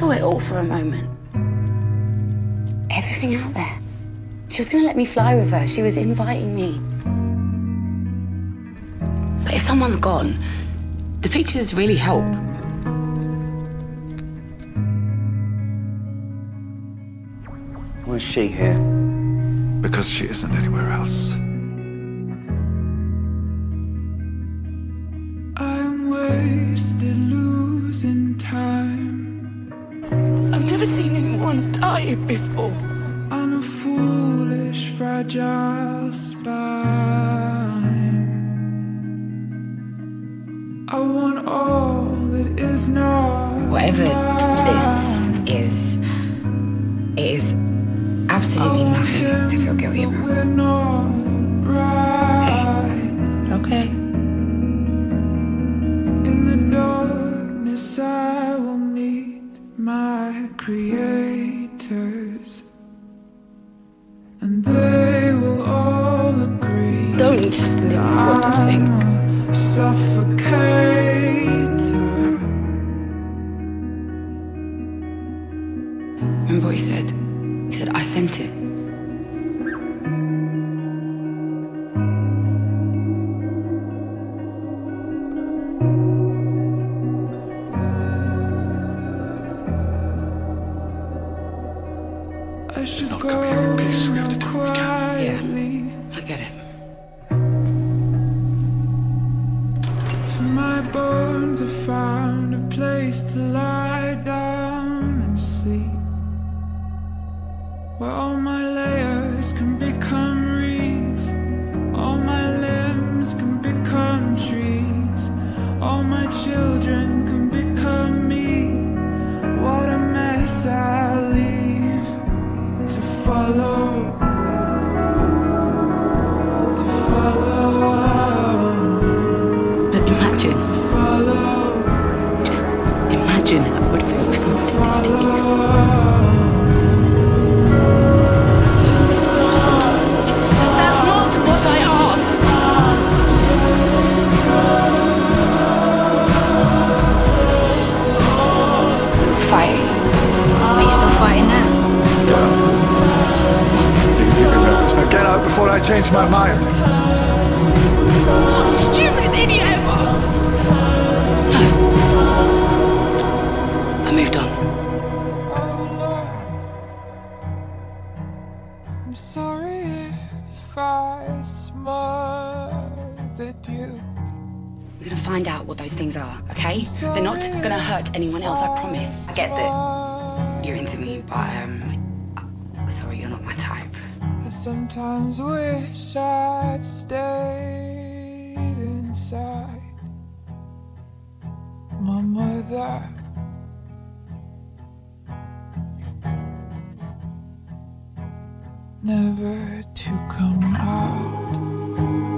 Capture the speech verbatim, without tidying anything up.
saw it all for a moment. Everything out there. She was gonna let me fly with her. She was inviting me. But if someone's gone, the pictures really help. Why is she here? Because she isn't anywhere else. I'm wasted losing time. I've never seen anyone die before. I'm a foolish, fragile spine. I want all that is not. Whatever this is, it is absolutely nothing to feel guilty about. Okay. Okay. In the darkness, I will meet my creators, and they will all agree. Don't tell me what to think. Suffocator. Remember what he said? He said, I sent it. I should Not go come here in peace. We have to do what we can. Yeah, I get it. For my bones have found a place to lie down and sleep, where all my layers can become reeds, all my limbs can become trees, all my children can become me. What a mess I leave to follow, to follow, But imagine, to follow, just imagine how it would feel if someone did this to you. Sometimes I just... That's not what I asked. We were fighting. Are you still fighting now? Now get out before I change my mind. What the stupidest idiots! No. I moved on. I'm sorry if I smothered you. We're gonna find out what those things are, okay? They're not gonna hurt anyone else, I promise. I get that you're into me, but um, sorry, you're not my type. I sometimes wish I'd stayed inside my mother. Never to come out.